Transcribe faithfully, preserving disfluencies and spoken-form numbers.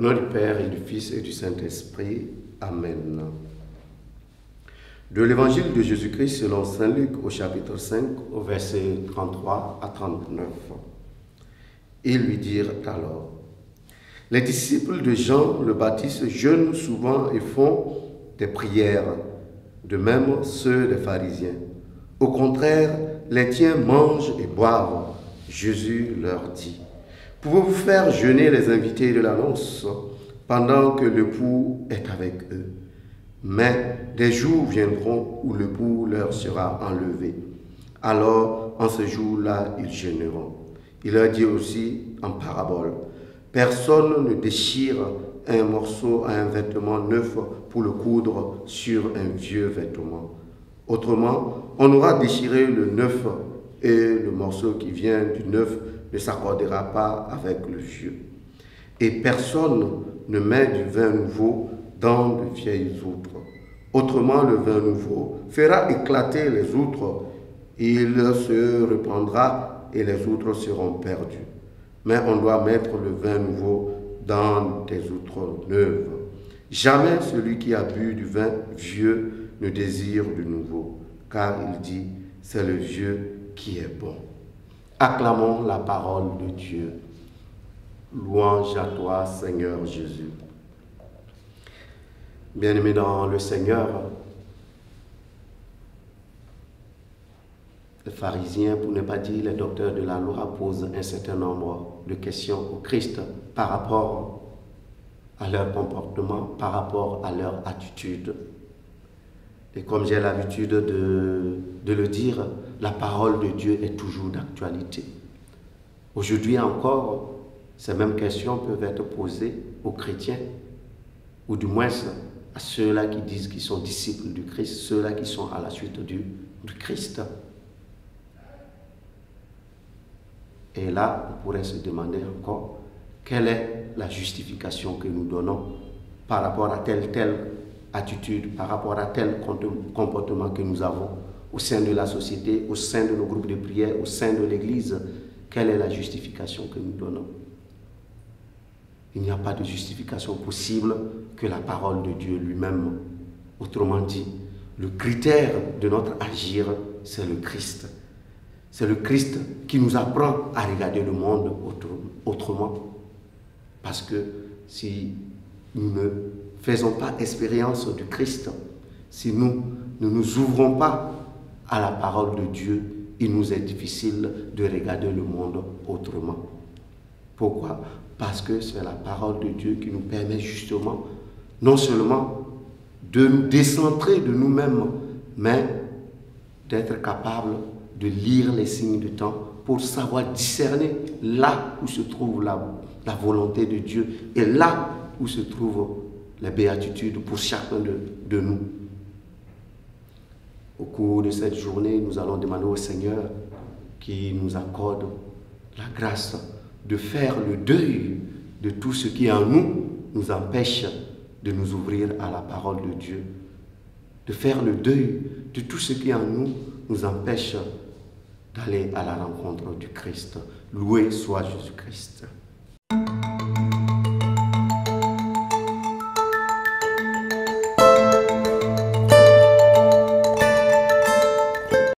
nom du Père et du Fils et du Saint-Esprit. Amen. De l'Évangile de Jésus-Christ selon saint Luc au chapitre cinq, au verset trente-trois à trente-neuf. Ils lui dirent alors: les disciples de Jean le Baptiste jeûnent souvent et font des prières, de même ceux des pharisiens. Au contraire, les tiens mangent et boivent. Jésus leur dit: pouvez-vous faire jeûner les invités de la noce pendant que l'époux est avec eux? Mais des jours viendront où l'époux leur sera enlevé. Alors, en ce jour-là, ils jeûneront. Il leur dit aussi en parabole: personne ne déchire un morceau à un vêtement neuf pour le coudre sur un vieux vêtement. Autrement, on aura déchiré le neuf et le morceau qui vient du neuf ne s'accordera pas avec le vieux. Et personne ne met du vin nouveau dans de vieilles outres. Autrement, le vin nouveau fera éclater les outres, il se répandra et les outres seront perdues. Mais on doit mettre le vin nouveau dans des outres neuves. Jamais celui qui a bu du vin vieux ne désire du nouveau, car il dit: c'est le vieux qui est bon. Acclamons la parole de Dieu. Louange à toi, Seigneur Jésus. Bien-aimés dans le Seigneur, les pharisiens, pour ne pas dire les docteurs de la loi, posent un certain nombre de questions au Christ par rapport à leur comportement, par rapport à leur attitude. Et comme j'ai l'habitude de, de le dire, la parole de Dieu est toujours d'actualité. Aujourd'hui encore, ces mêmes questions peuvent être posées aux chrétiens, ou du moins à ceux-là qui disent qu'ils sont disciples du Christ, ceux-là qui sont à la suite du, du Christ. Et là, on pourrait se demander encore, quelle est la justification que nous donnons par rapport à telle telle attitude, par rapport à tel comportement que nous avons au sein de la société, au sein de nos groupes de prière, au sein de l'Église. Quelle est la justification que nous donnons? Il n'y a pas de justification possible que la parole de Dieu lui-même. Autrement dit, le critère de notre agir, c'est le Christ. C'est le Christ qui nous apprend à regarder le monde autrement. Parce que si nous ne faisons pas expérience du Christ, si nous ne nous ouvrons pas à la parole de Dieu, il nous est difficile de regarder le monde autrement. Pourquoi? Parce que c'est la parole de Dieu qui nous permet justement, non seulement de nous décentrer de nous-mêmes, mais d'être capable de lire les signes du temps pour savoir discerner là où se trouve la, la volonté de Dieu et là où se trouvent les béatitudes pour chacun de, de nous. Au cours de cette journée, nous allons demander au Seigneur qui nous accorde la grâce de faire le deuil de tout ce qui en nous nous empêche de nous ouvrir à la parole de Dieu, de faire le deuil de tout ce qui en nous nous empêche d'aller à la rencontre du Christ. Loué soit Jésus-Christ.